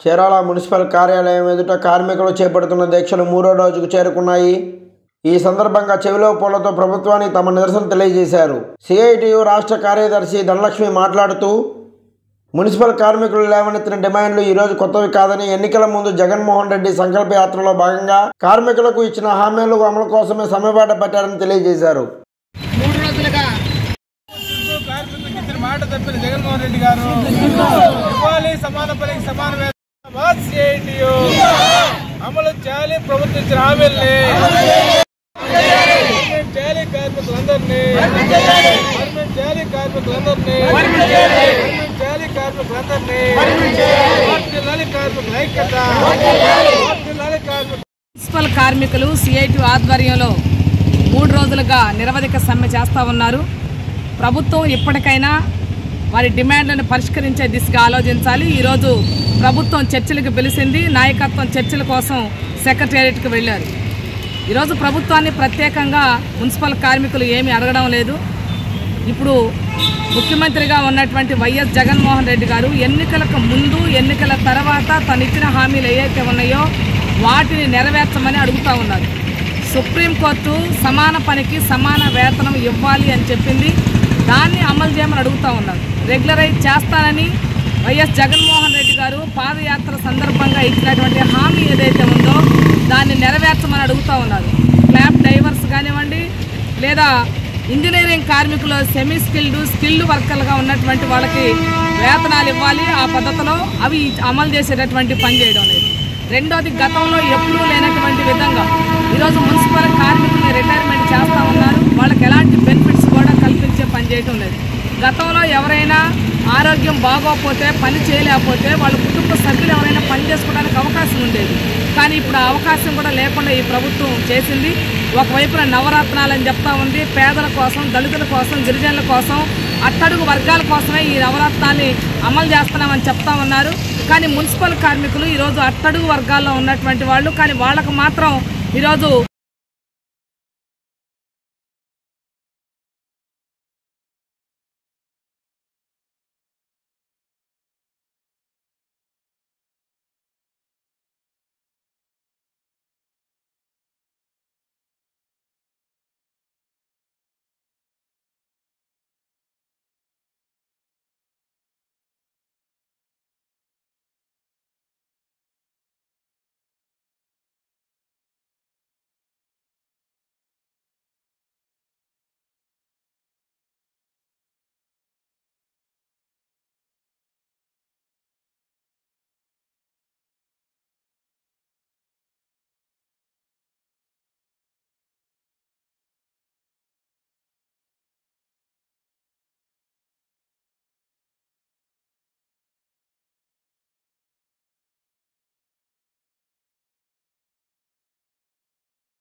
Chirala municipal కార్యాలయం ఎదుట కార్మికులు చేపడుతున్న దీక్షలు 3వ రోజుకు చేరుకున్నాయి. ఈ సందర్భంగా చెవిలో పూలతో ప్రభుత్వానికి తమ నిరసన తెలియజేశారు. సిఐటియు రాష్ట్ర కార్యదర్శి ధనలక్ష్మి మాట్లాడుతూ మున్సిపల్ కార్మికులు లేవనెత్తిన డిమాండ్లు ఈరోజు కొత్తవి కాదని, ఎన్నికల ముందు జగన్మోహన్ రెడ్డి సంకల్ప యాత్రలో భాగంగా కార్మికులకు ఇచ్చిన హామీల అమలు కోసమే సమయపాట పట్టారని తెలియజేశారు. 3 రోజులుగా కార్మికులకు ఇచ్చిన మాట తప్పిన జగన్మోహన్ రెడ్డి గారు ఇవ్వాలి సమాన పనికి సమాన వేతనం అమలు చేయాలి. ప్రభుత్వం ఇచ్చిన హామీల్ని చేయాలి. కార్మికులందరినీ చేయాలి. కార్మికులందరినీ చేయాలి. కార్మికుల ఐక్యత. మున్సిపల్ కార్మికులు సిఐటియు ఆధ్వర్యంలో 3 రోజులుగా నిరవధిక సమ్మె చేస్తూ ఉన్నారు. ప్రభుత్వం ఇప్పటికైనా వారి డిమాండ్లను పరిష్కరించే దిశగా ఆలోచించాలి. ఈరోజు ప్రభుత్వం చర్చలకు పిలిచింది. నాయకత్వం చర్చల కోసం సెక్రటేరియట్కి వెళ్ళారు. ఈరోజు ప్రభుత్వాన్ని ప్రత్యేకంగా మున్సిపల్ కార్మికులు ఏమీ అడగడం లేదు. ఇప్పుడు ముఖ్యమంత్రిగా ఉన్నటువంటి వైఎస్ జగన్మోహన్ రెడ్డి గారు ఎన్నికలకు ముందు ఎన్నికల తర్వాత తను ఇచ్చిన హామీలు ఏవైతే ఉన్నాయో వాటిని నెరవేర్చమని అడుగుతూ ఉన్నారు. సుప్రీంకోర్టు సమాన పనికి సమాన వేతనం ఇవ్వాలి అని చెప్పింది. దాన్ని అమలు చేయమని అడుగుతూ ఉన్నారు. రెగ్యులరైజ్ చేస్తానని వైఎస్ జగన్మోహన్ రెడ్డి గారు పాదయాత్ర సందర్భంగా ఇచ్చినటువంటి హామీ ఏదైతే ఉందో దాన్ని నెరవేర్చమని అడుగుతూ ఉన్నారు. క్లాబ్ డ్రైవర్స్ కానివ్వండి, లేదా ఇంజనీరింగ్ కార్మికులు సెమీ స్కిల్డ్ వర్కర్లుగా ఉన్నటువంటి వాళ్ళకి వేతనాలు ఇవ్వాలి. ఆ పద్ధతిలో అవి అమలు చేసేటటువంటి పని చేయడం లేదు. రెండోది, గతంలో ఎప్పుడూ లేనటువంటి విధంగా ఈరోజు మున్సిపల్ కార్మికుల్ని రిటైర్మెంట్ చేస్తూ ఉన్నారు. వాళ్ళకి ఎలాంటి బెనిఫిట్స్ కూడా కల్పించే పని చేయడం లేదు. గతంలో ఎవరైనా ఆరోగ్యం బాగోకపోతే, పని చేయలేకపోతే వాళ్ళ కుటుంబ సభ్యులు ఎవరైనా పని చేసుకోవడానికి అవకాశం ఉండేది. కానీ ఇప్పుడు ఆ అవకాశం కూడా లేకుండా ఈ ప్రభుత్వం చేసింది. ఒకవైపున నవరత్నాలని చెప్తా ఉంది. పేదల కోసం, దళితుల కోసం, గిరిజనుల కోసం, అట్టడుగు వర్గాల కోసమే ఈ నవరత్నాన్ని అమలు చేస్తున్నామని చెప్తా ఉన్నారు. కానీ మున్సిపల్ కార్మికులు ఈరోజు అట్టడుగు వర్గాల్లో ఉన్నటువంటి వాళ్ళు, కానీ వాళ్ళకు మాత్రం ఈరోజు